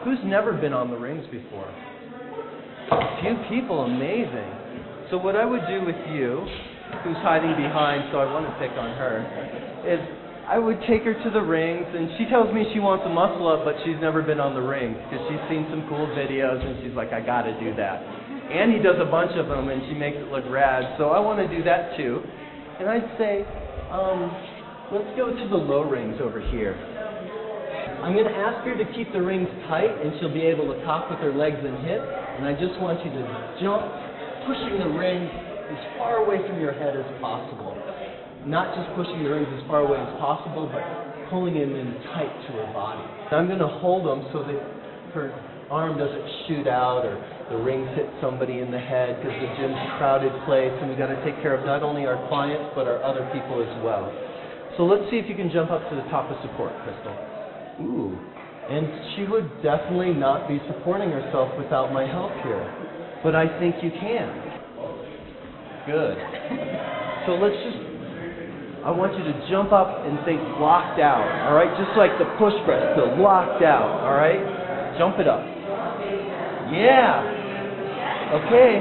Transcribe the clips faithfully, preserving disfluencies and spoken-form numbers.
Who's never been on the rings before? A few people, amazing. So what I would do with you, who's hiding behind, so I want to pick on her, is I would take her to the rings, and she tells me she wants a muscle up, but she's never been on the rings because she's seen some cool videos, and she's like, I got to do that. And he does a bunch of them, and she makes it look rad, so I want to do that too. And I'd say, um, let's go to the low rings over here. I'm going to ask her to keep the rings tight, and she'll be able to cock with her legs and hips, and I just want you to jump, pushing the rings as far away from your head as possible. Not just pushing the rings as far away as possible, but pulling them in tight to her body. I'm going to hold them so that her arm doesn't shoot out or the rings hit somebody in the head, because the gym's a crowded place and we've got to take care of not only our clients but our other people as well. So let's see if you can jump up to the top of support, Crystal. Ooh. And she would definitely not be supporting herself without my help here. But I think you can. Good. So let's just, I want you to jump up and think locked out, all right? Just like the push press, so locked out, all right? Jump it up. Yeah. Okay.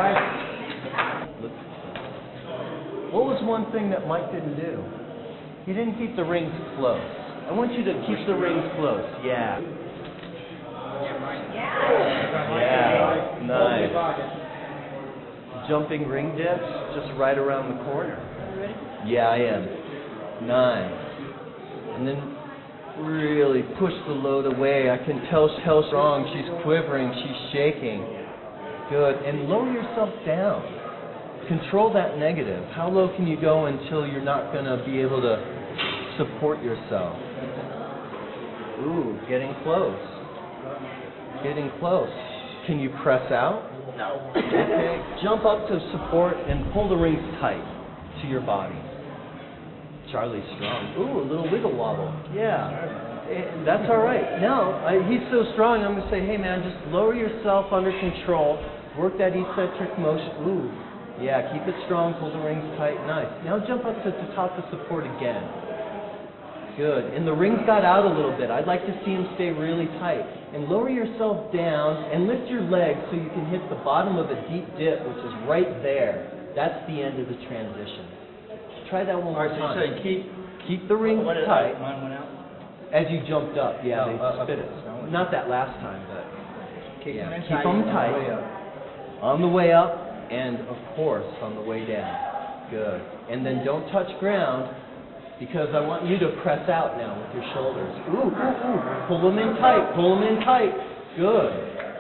What was one thing that Mike didn't do? He didn't keep the rings close. I want you to keep the rings close. Yeah. Yeah. Nice. Jumping ring dips just right around the corner. Yeah, I am. Nice. And then really push the load away. I can tell she's strong. She's quivering. She's shaking. Good. And lower yourself down. Control that negative. How low can you go until you're not going to be able to support yourself? Ooh, getting close. Getting close. Can you press out? No. Okay. Jump up to support and pull the rings tight to your body. Charlie's strong. Ooh, a little wiggle wobble. Yeah. That's all right. Now, I, he's so strong, I'm going to say, hey, man, just lower yourself under control. Work that eccentric motion. Ooh. Yeah, keep it strong. Pull the rings tight. Nice. Now jump up to the top of support again. Good. And the rings got out a little bit. I'd like to see them stay really tight. And lower yourself down and lift your legs so you can hit the bottom of a deep dip, which is right there. That's the end of the transition. Try that one more time. time. So you keep, keep the rings what is tight. That? Mine went out? As you jumped up. Yeah, oh, they uh, spit okay. it. Not that last time, but keep, yeah. them keep them tight. On the way up. And, of course, on the way down. Good. And then don't touch ground, because I want you to press out now with your shoulders. Ooh, ooh, ooh. Pull them in tight. Pull them in tight. Good.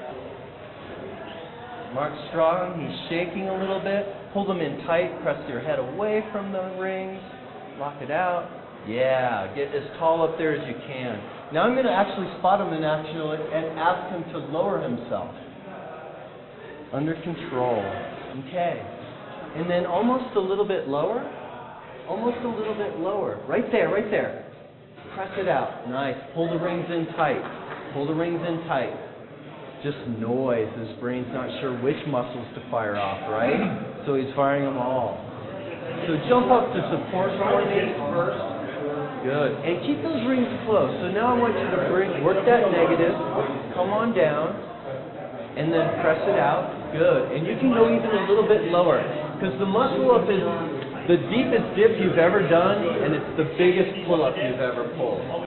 Mark's strong. He's shaking a little bit. Pull them in tight. Press your head away from the rings. Lock it out. Yeah. Get as tall up there as you can. Now I'm going to actually spot him in action and ask him to lower himself. Under control. Okay. And then almost a little bit lower. Almost a little bit lower. Right there, right there. Press it out. Nice. Pull the rings in tight. Pull the rings in tight. Just noise. His brain's not sure which muscles to fire off, right? So he's firing them all. So jump up to support for me first. Good. And keep those rings close. So now I want you to bring, work that negative. Come on down. And then press it out. Good. And you can go even a little bit lower, because the muscle up is the deepest dip you've ever done, and it's the biggest pull-up you've ever pulled.